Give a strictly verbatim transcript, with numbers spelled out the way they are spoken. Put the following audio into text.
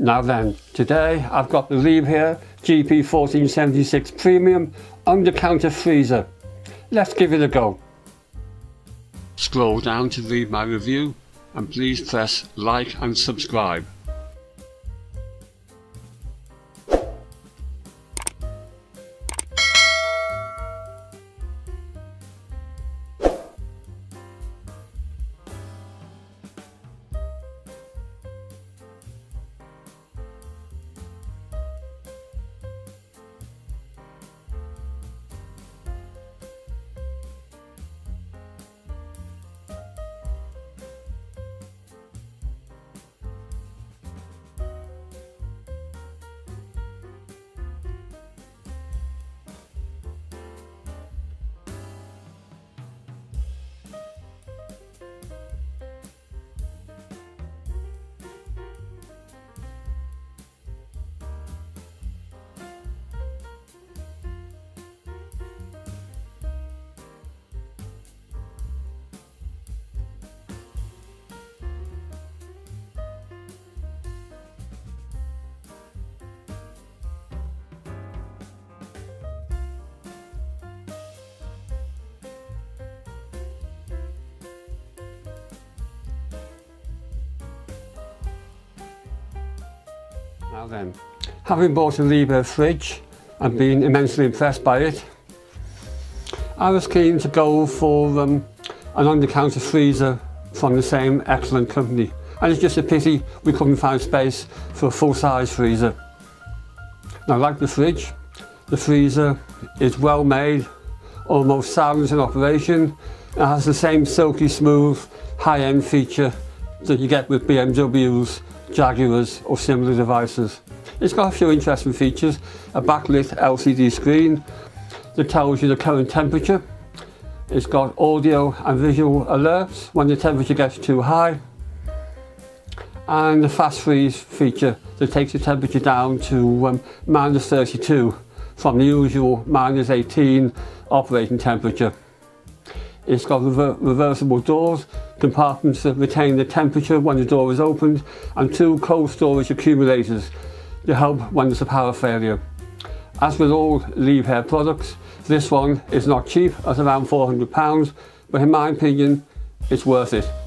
Now then, today I've got the Liebherr G P fourteen seventy-six Premium under-counter freezer. Let's give it a go. Scroll down to read my review and please press like and subscribe. Now then, having bought a Liebherr fridge and been immensely impressed by it, I was keen to go for um, an under-counter freezer from the same excellent company. And it's just a pity we couldn't find space for a full-size freezer. Now, like the fridge, the freezer is well made, almost sound in operation. It has the same silky smooth, high-end feature that you get with B M Ws, Jaguars or similar devices. It's got a few interesting features: a backlit L C D screen that tells you the current temperature. It's got audio and visual alerts when the temperature gets too high, and the fast freeze feature that takes the temperature down to um, minus thirty-two from the usual minus eighteen operating temperature. It's got rever reversible doors, compartments that retain the temperature when the door is opened, and two cold storage accumulators to help when there's a power failure. As with all Liebherr products, this one is not cheap at around four hundred pounds, but in my opinion, it's worth it.